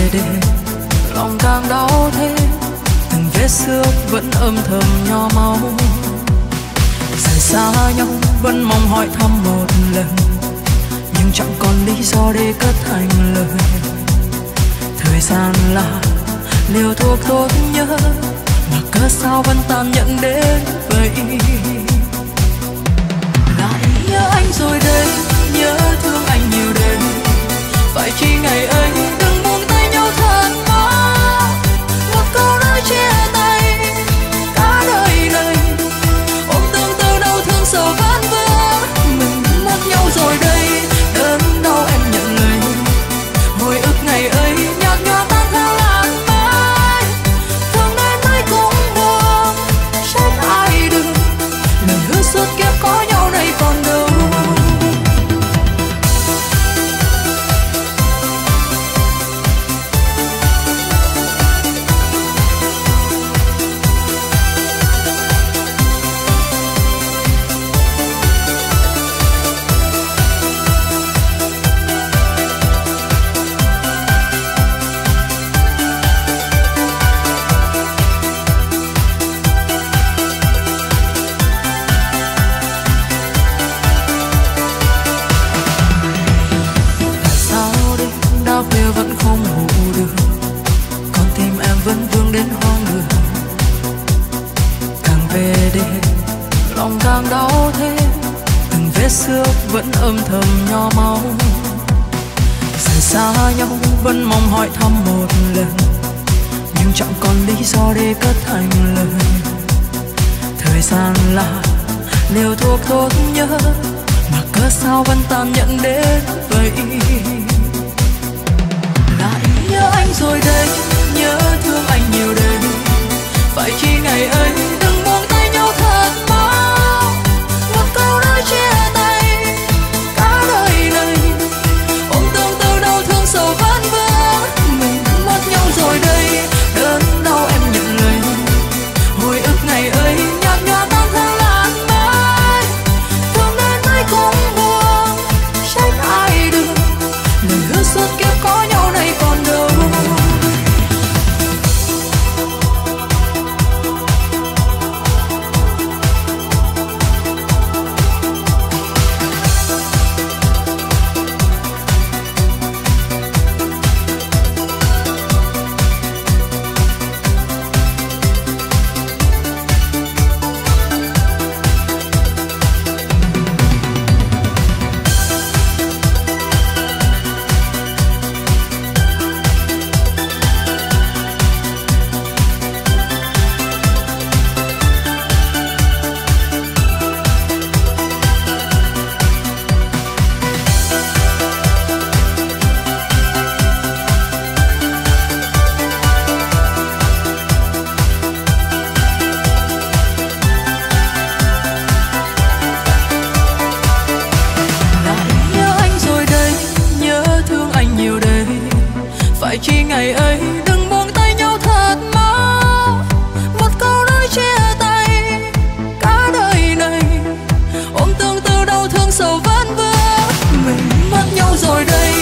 về đêm lòng càng đau thêm, từng vết xước vẫn âm thầm nho máu. Rời xa nhau vẫn mong hỏi thăm một lần, nhưng chẳng còn lý do để cất thành lời. Thời gian là liều thuốc tốt nhớ, mà cớ sao vẫn tàn nhẫn đến vậy. Lại nhớ anh rồi đây, nhớ thương anh nhiều đây, phải chi ngày ấy đừng buông tay nhau thật mau. Một câu nói chia tay cả đời này, ôm tương tư đau thương sầu ván vỡ. Mình mất nhau rồi đây, đớn đau em nhận lấy. Hồi ức ngày ấy nhạt nhòa tan theo làn mây, thương đến mấy cũng buồn, trách ai được. Lời hứa suốt kiếp có nhau này còn đâu. Đau thêm, từng vết xước vẫn âm thầm nho máu. Rời xa nhau vẫn mong hỏi thăm một lần, nhưng chẳng còn lý do để cất thành lời. Thời gian là liều thuốc tốt nhớ, mà cớ sao vẫn tàn nhẫn đến vậy. Lại nhớ anh rồi đây, nhớ thương anh nhiều đây, phải chi ngày ấy đừng buông tay nhau thật mau. Chia tay cả đời này, ôm tương tư đau thương sầu ván vỡ. Mình mất nhau rồi đây, đớn đau em nhận lấy. Hồi ức ngày ấy nhạt nhòa tan theo làn mây, thương đến mấy cũng buồn, trách ai được. Lời hứa suốt kiếp có nhau này còn đâu. Phải chi ngày ấy đừng buông tay nhau thật mau. Một câu nói chia tay cả đời này, ôm tương tư đau thương sầu ván vỡ. Mình mất nhau rồi đây,